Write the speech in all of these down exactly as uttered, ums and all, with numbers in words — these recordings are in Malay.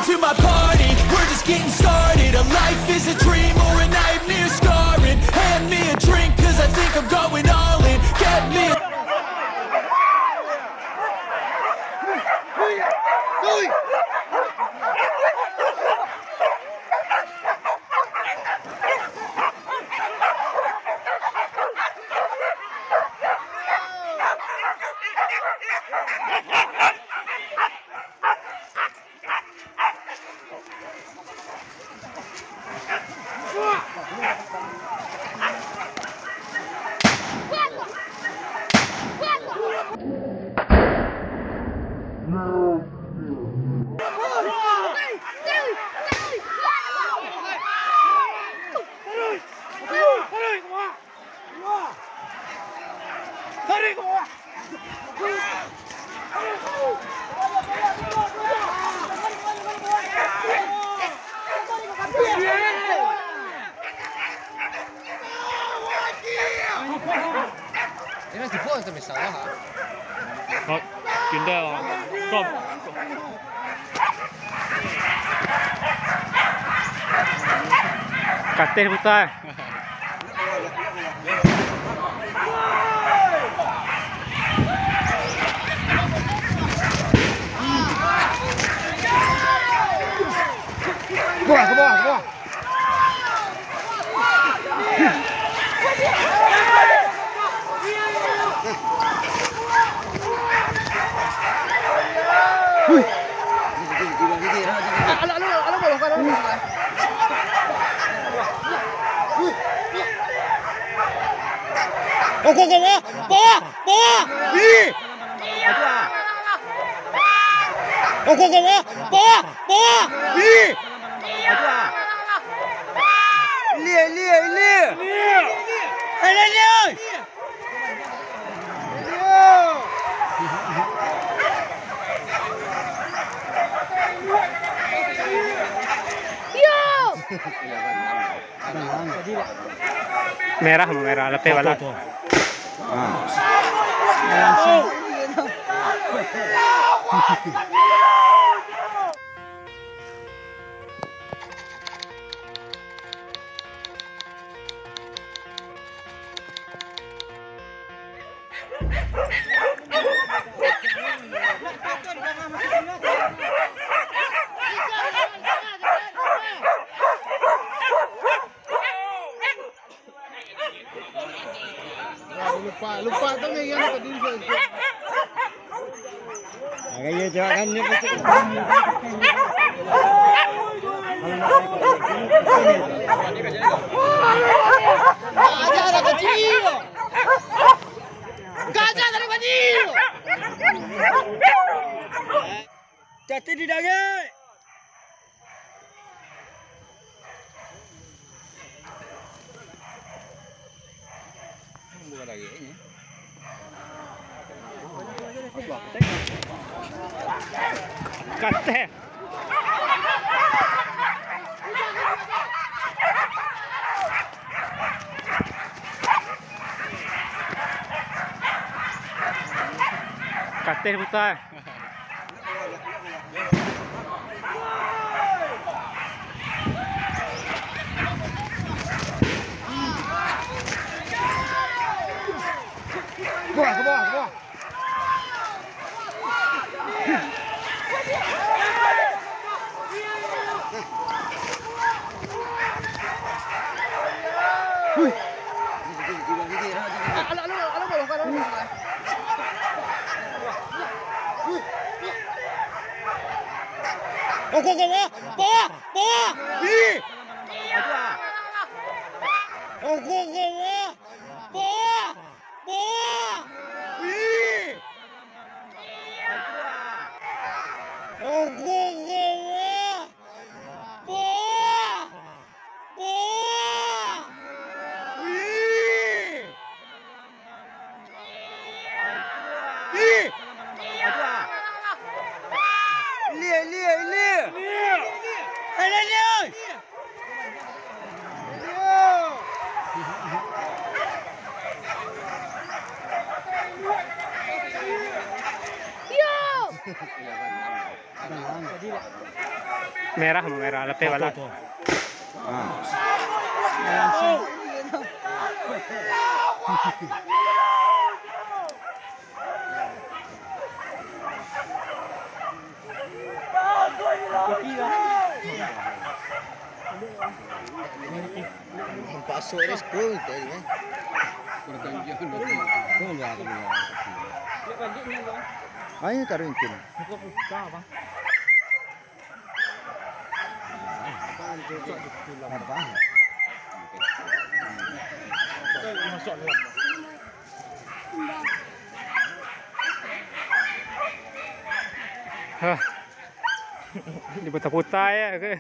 to my party, we're just getting started. A life is a dream or a nightmare scarring. Hand me a drink cause I think I'm going all in. Get me a 點解條波就未受啊嚇？ 好，見到啊，個。Katil putar. Boa, ke bawah, ke bawah. Hui. Alah, alah, alah bawah, alah bawah. Oh, kau kau bawah, bawah, bawah. Ih. Oh, kau kau bawah, bawah, bawah. Ih. Lia, lia, lia. Eh, lia, lia. Merah, merah, lepe wala. Lupa, lupa tu ni yang tadi tu. Agaknya jangan ni macam. Gajah dah kecil. Gajah dah kecil. Jatuh di dalam. Bukan lagi ini. Kate. Kate putar. Buah, ke bawah, ke bawah. Hui. Alah, alah, alah bawah, alah bawah. Oh, kau kau bawah, bawah, bawah. Ih. Oh, kau kau bawah, bawah, bawah. Ih. Oh, kau kau bawah, bawah, bawah. Ih. Ih. Lia, lia, lia. Eh, lia, lia. Lia. merah merah lepe wala. Pasok dia school tadi eh. Ayo taruh ini. Hah. Diputar-putar ya ke?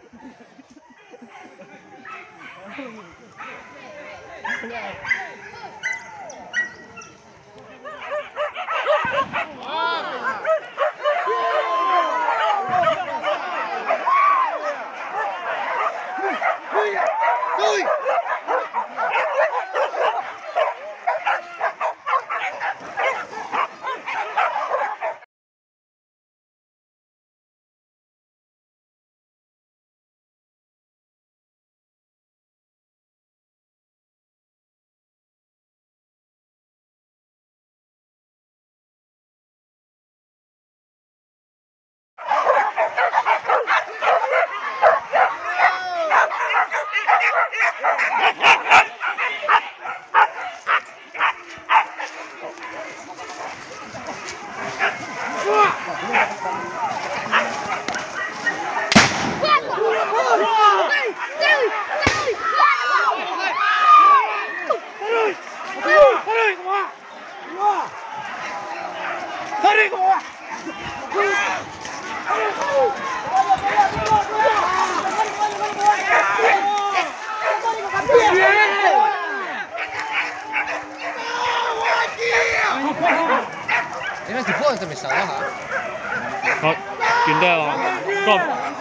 Ini masih buang sampai sawah ha. Oh, pindah oh. Kom.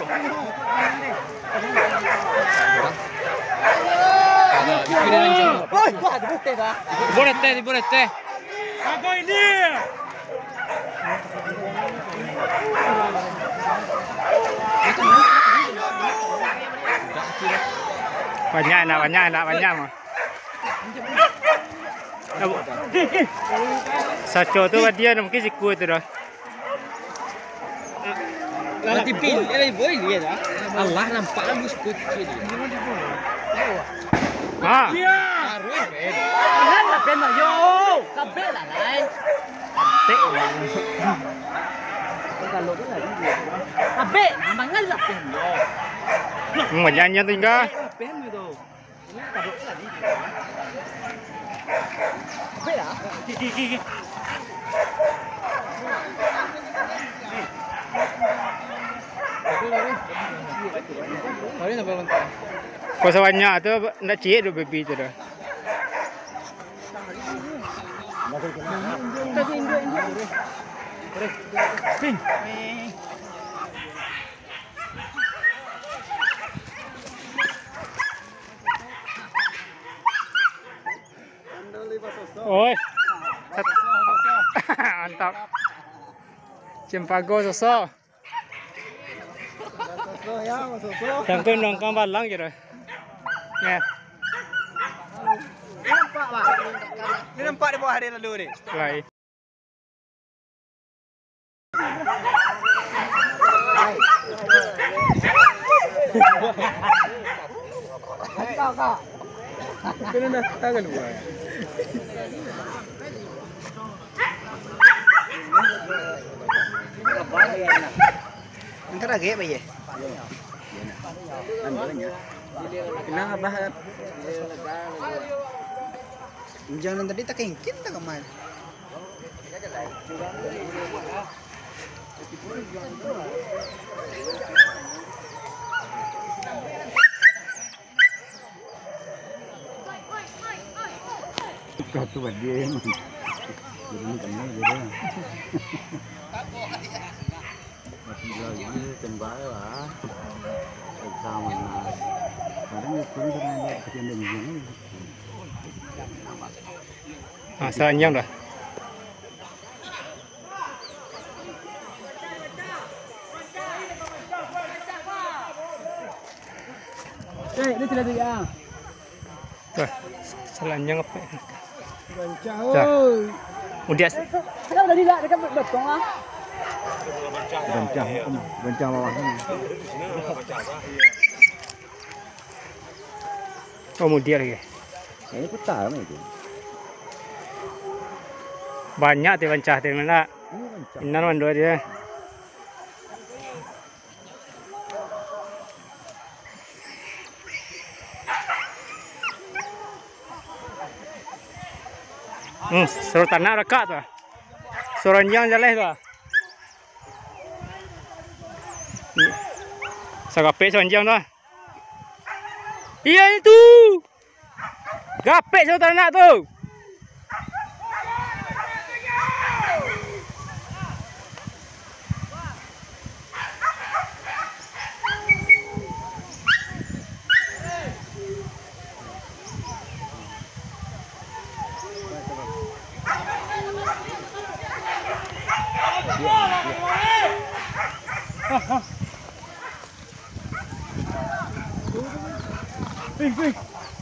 Ada di kiri lanjut. Oi, gua ada bukti dah. Boleh teh, boleh teh. Aku ini. Banyak nak, banyak nak, banyak mah. Saco tu dia mungkin siku tu dah. Nanti pil, dia boleh dia dah. Allah nampak bagus kecil dia. Ha. Ya. Arwah ben. Kan nak ben yo. Kabel lah lain. Tek. Kalau tu lah dia. Kabel, nampak lah ben yo. Banyak yang tinggal. Ben tu. Ini taruh lah dia. Kabel lah. Ki ki ki. Hari nak berapa? Kuasa banyak tu nak cik tu baby tu dah. Ping. Oi. Mantap. Cimpago sosok. Tangkun nongkang balang je dah. Ya. Nampak pak. Ni nampak di bawah hari lalu ni. Lai. Kau kau. Kena nak tangan buat. Angkat lagi apa ye? Kenapa bahat? Jangan tadi tak kengkin tak kemana? Kau tu buat dia ni. Jadi kena dia. Masih lagi tembak lah. Sama lah. Kadang itu pun dia kena dia. Ah, seanyang dah. Tuh, selanjang apa? Bancah Dah. oi. Udah. Sekarang dah dilak dekat betong ah. Bancah, bancah bawah sini. Oh, mudia lagi. Ini petang itu. Banyak tu bancah tu mana? Ini bancah. Inan mandor dia. Hmm, suruh tanah dekat tu. Suruh yang jalan tu. Sagapek sepanjang tu. Iya itu. Gapek suruh tanah tu. Ping, ping.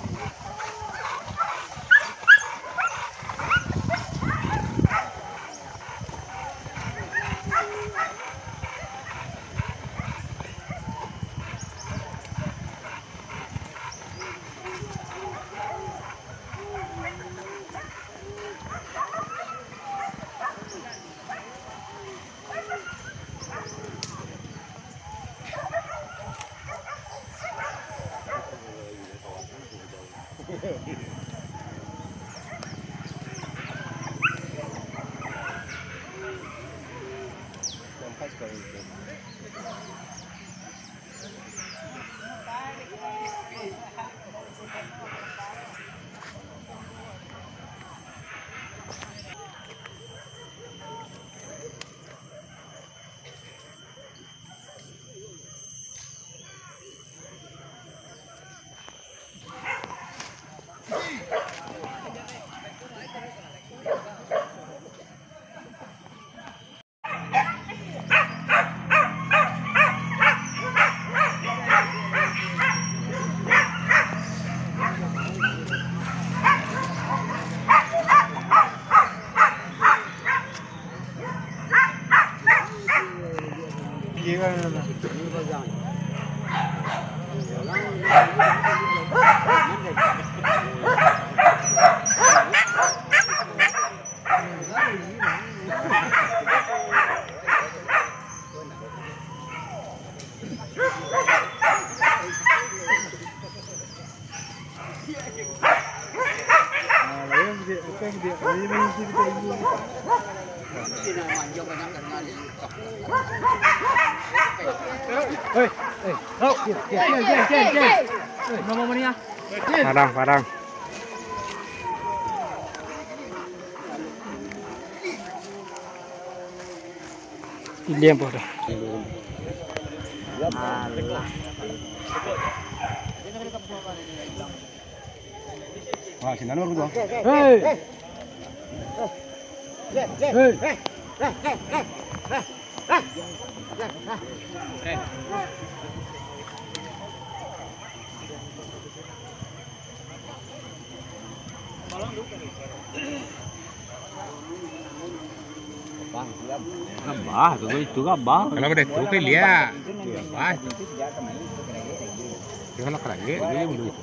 Hei, hei. Oh, jen, jen, jen, jen. Nama mana ya? Padang, padang. Ini yang bodoh. Wah, sini nomor dua. Hei. Hei. Gambah, tu itu gambah. Kalau ada tu kan lihat. Gambah. Kalau kerajaan dia belum.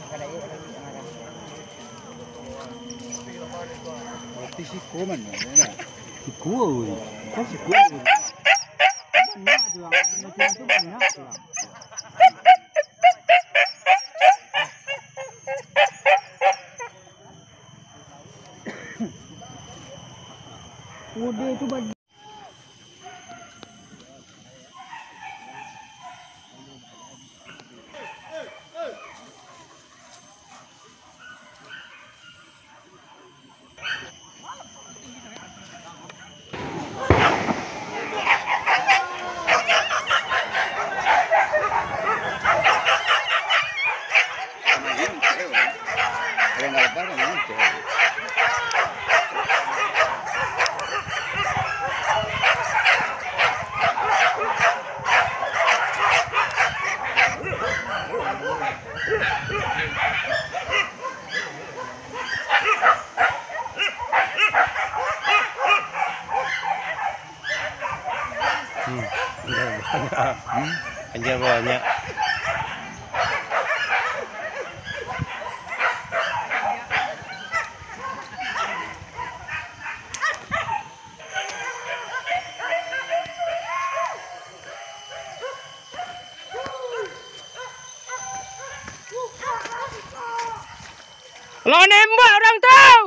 Ti siku mana? Siku. Kan siku. Banyak tu, macam tu banyak tu. Udah itu bagi. Aja banyak. Lo nembak orang tahu.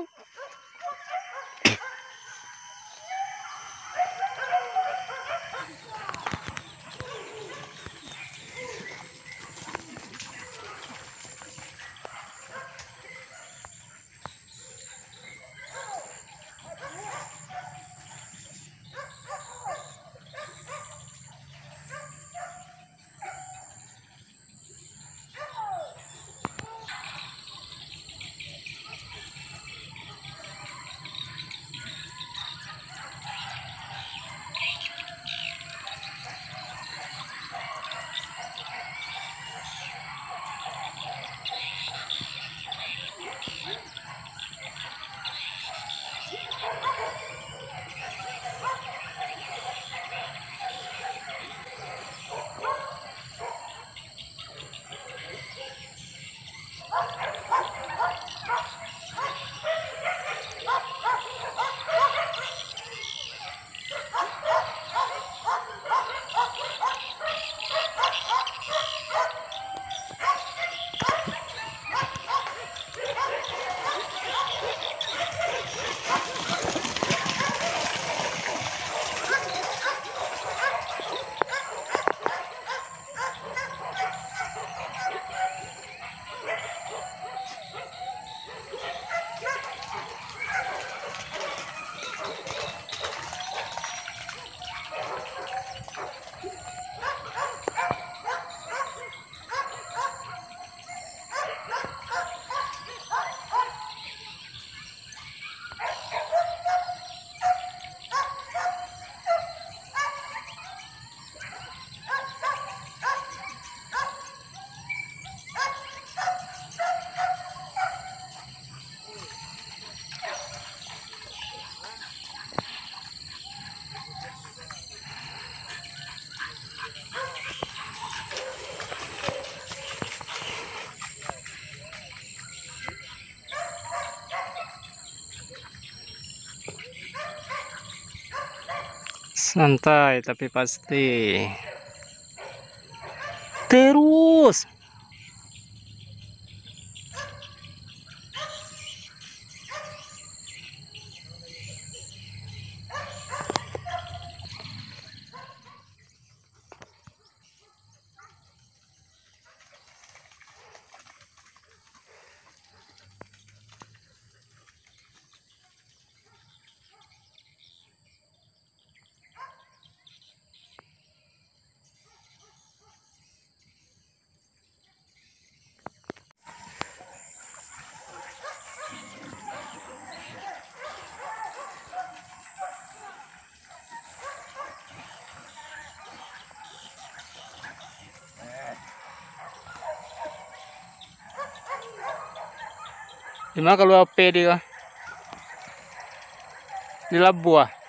Santai tapi pasti. Terus. Di mana kalau A P dia? Di Labuah.